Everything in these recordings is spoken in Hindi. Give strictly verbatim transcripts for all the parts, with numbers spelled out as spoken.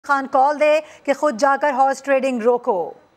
खान कॉल दे कि खुद जाकर हॉर्स ट्रेडिंग रोको।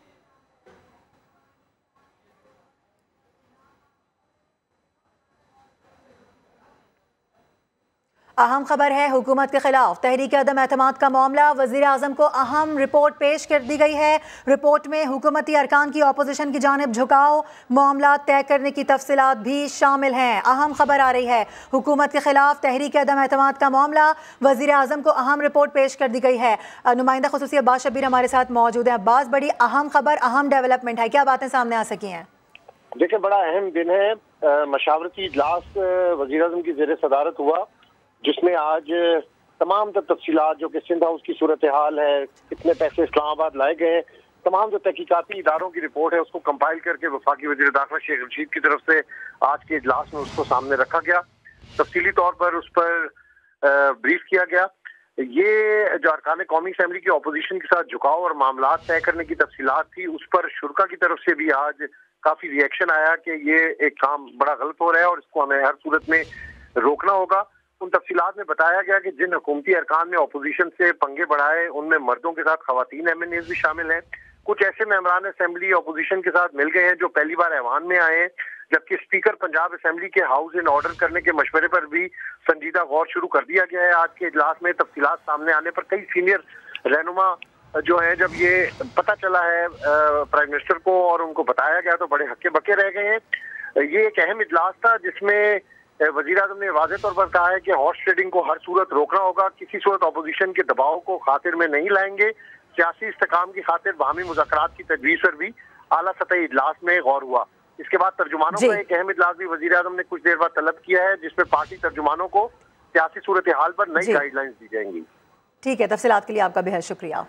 अहम खबर है, हुकूमत के खिलाफ तहरीक अदम एतमाद का मामला। वज़ीर आज़म को अहम रिपोर्ट पेश कर दी गई है। रिपोर्ट में हुकूमती अरकान की अपोजिशन की जानिब झुकाव, मामला तय करने की तफसीलात भी शामिल हैं। अहम खबर आ रही है, हुकूमत के खिलाफ तहरीक अदम एतमाद का मामला। वज़ीर आज़म को अहम रिपोर्ट पेश कर दी गई है। नुमाइंदा खुसूसी अब्बास शब्बीर हमारे साथ मौजूद है। अब्बास, बड़ी अहम खबर, अहम डेवलपमेंट है, क्या बातें सामने आ सकी हैं? देखिए, बड़ा अहम दिन है। मशावरती इजलास वज़ीर आज़म की ज़ेर सदारत हुआ, जिसमें आज तमाम जो तफसीलात जो कि सिंध हाउस की सूरत हाल है, कितने पैसे इस्लामाबाद लाए गए, तमाम जो तहकीकाती इदारों की रिपोर्ट है उसको कंपाइल करके वफाकी वज़ीर दाखिला शेख रशीद की तरफ से आज के इजलास में उसको सामने रखा गया। तफसीली तौर पर उस पर ब्रीफ किया गया। ये जो अरकान कौमी असम्बली की अपोजिशन के साथ झुकाव और मामला तय करने की तफसीलात थी, उस पर शुरा की तरफ से भी आज काफी रिएक्शन आया कि ये एक काम बड़ा गलत हो रहा है और इसको हमें हर सूरत में रोकना होगा। उन तफसीलात में बताया गया कि जिन हुकूमती अरकान ने अपोजिशन से पंगे बढ़ाए, उनमें मर्दों के साथ खवातीन एम एन एज भी शामिल हैं। कुछ ऐसे मेंबरान असम्बली अपोजिशन के साथ मिल गए हैं जो पहली बार ऐवान में आए हैं, जबकि speaker Punjab assembly house in इन ऑर्डर करने के मशवरे पर भी संजीदा गौर शुरू कर दिया गया है। आज के इजलास में तफसीलात सामने आने पर कई सीनियर रहनुमा जो है, जब ये पता चला है प्राइम मिनिस्टर को और उनको बताया गया, तो बड़े हक्के बके रह गए हैं। ये एक अहम इजलास था जिसमें वज़ीर आज़म ने वाज़ेह तौर पर कहा है कि हॉर्स ट्रेडिंग को हर सूरत रोकना होगा, किसी सूरत अपोजिशन के दबाव को खातिर में नहीं लाएंगे। सियासी इस्तेकाम की खातिर बाहमी मुज़ाकरात की तजवीज़ पर भी आला सतही इजलास में गौर हुआ। इसके बाद तर्जुमानों का एक अहम इजलास भी वज़ीर आज़म ने कुछ देर बाद तलब किया है, जिसमें पार्टी तर्जुमानों को सियासी सूरत हाल पर नई गाइडलाइंस दी जाएंगी। ठीक है, तफसीलात के लिए आपका बेहद शुक्रिया।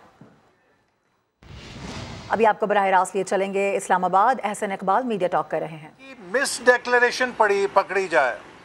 अभी आपको बराह रास्त लिए चलेंगे इस्लामाबाद। एहसन इकबाल मीडिया टॉक कर रहे हैं। मिस डिक्लेरेशन पड़ी पकड़ी जाए।